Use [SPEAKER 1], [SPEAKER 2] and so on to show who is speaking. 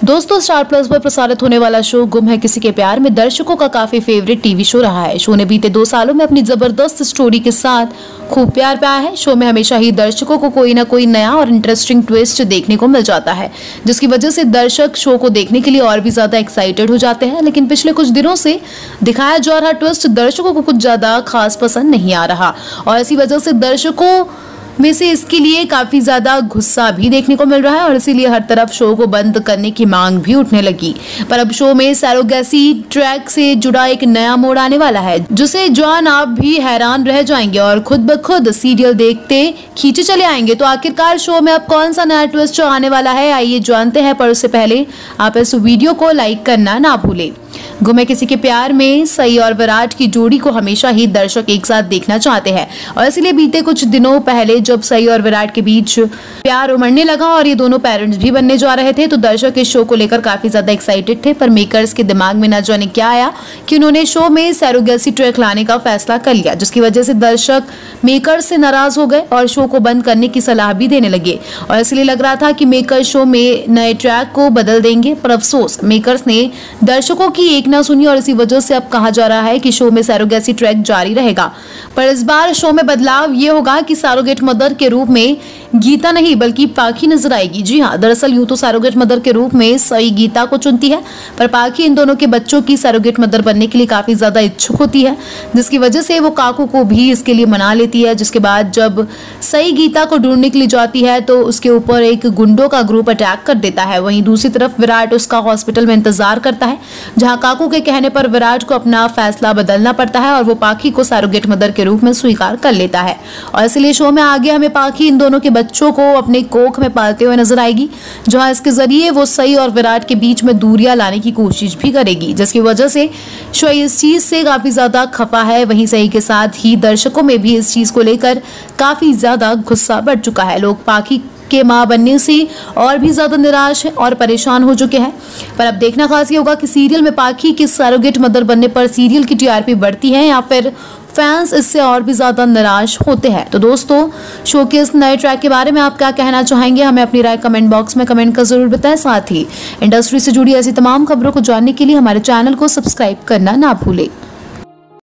[SPEAKER 1] दोस्तों, star plus पर प्रसारित होने वाला शो गुम है किसी के प्यार में दर्शकों का काफी फेवरेट टीवी शो रहा है। शो ने बीते 2 सालों में अपनी जबरदस्त स्टोरी के साथ खूब प्यार पाया है। शो में हमेशा ही दर्शकों को कोई ना कोई नया और इंटरेस्टिंग ट्विस्ट देखने को मिल जाता है, जिसकी वजह से दर्शक शो को देखने के लिए और भी ज्यादा एक्साइटेड हो जाते हैं। लेकिन पिछले कुछ दिनों से दिखाया जा रहा ट्विस्ट दर्शकों को कुछ ज्यादा खास पसंद नहीं आ रहा और इसी वजह से दर्शकों में से इसके लिए काफी ज्यादा गुस्सा भी देखने को मिल रहा है और इसीलिए हर तरफ शो को बंद करने की मांग भी उठने लगी। पर अब शो में सरोगेसी ट्रैक से जुड़ा एक नया मोड़ आने वाला है, जिसे जान आप भी हैरान रह जाएंगे और खुद ब खुद सीरियल देखते खींचे चले आएंगे। तो आखिरकार शो में अब कौन सा नया ट्विस्ट आने वाला है, आइए जानते हैं। पर उससे पहले आप इस वीडियो को लाइक करना ना भूलें। गुम है किसी के प्यार में सई और विराट की जोड़ी को हमेशा ही दर्शक एक साथ देखना चाहते हैं और इसलिए बीते कुछ दिनों पहले जब सई और विराट के बीच प्यार उमड़ने लगा और ये दोनों पेरेंट्स भी बनने जा रहे थे, तो दर्शक इस शो को लेकर काफी ज्यादा एक्साइटेड थे। पर मेकर्स के दिमाग में न जाने क्या आया कि उन्होंने शो में सरोगेसी ट्रैक लाने का फैसला कर लिया, जिसकी वजह से दर्शक मेकर्स से नाराज हो गए और शो को बंद करने की सलाह भी देने लगे और इसलिए लग रहा था कि मेकर्स शो में नए ट्रैक को बदल देंगे। पर अफसोस, मेकर्स ने दर्शकों की एक ना सुनी और इसी वजह से अब कहा जा रहा है कि शो में सरोगेसी ट्रैक जारी रहेगा। पर इस बार शो में बदलाव ये होगा कि सरोगेट मदर के रूप में गीता नहीं बल्कि पाखी नजर आएगी। जी हाँ, दरअसल यूं तो सरोगेट मदर के रूप में सई गीता को चुनती है, पर पाखी इन दोनों के बच्चों की सरोगेट मदर बनने के लिए काफी ज्यादा इच्छुक होती है, जिसकी वजह से वो काकू को भी इसके लिए मना लेती है। जिसके बाद जब सई गीता को ढूंढने के लिए जाती है तो उसके ऊपर एक गुंडों का ग्रुप अटैक कर देता है। वहीं दूसरी तरफ विराट उसका हॉस्पिटल में इंतजार करता है, जहाँ काकू के कहने पर विराट को अपना फैसला बदलना पड़ता है और वो पाखी को सरोगेट मदर के रूप में स्वीकार कर लेता है और इसलिए शो में आगे हमें पाखी इन दोनों के बच्चों को अपने कोख में पालते हुए नजर आएगी, जहां इसके जरिए वो सई और विराट के बीच में दूरियां लाने की कोशिश भी करेगी, जिसकी वजह से शो इस चीज से काफी ज्यादा खफा है। वहीं सई के साथ ही दर्शकों में भी इस चीज को लेकर काफी ज्यादा गुस्सा बढ़ चुका है। लोग पाखी के मां बनने से और भी ज्यादा निराश है और परेशान हो चुके हैं। पर अब देखना खास ये होगा कि सीरियल में पाखी की सरोगेट मदर बनने पर सीरियल की टीआरपी बढ़ती है या फिर फैंस इससे और भी ज्यादा निराश होते हैं। तो दोस्तों, शो के इस नए ट्रैक के बारे में आप क्या कहना चाहेंगे, हमें अपनी राय कमेंट बॉक्स में कमेंट कर जरूर बताएं। साथ ही इंडस्ट्री से जुड़ी ऐसी तमाम खबरों को जानने के लिए हमारे चैनल को सब्सक्राइब करना ना भूलें।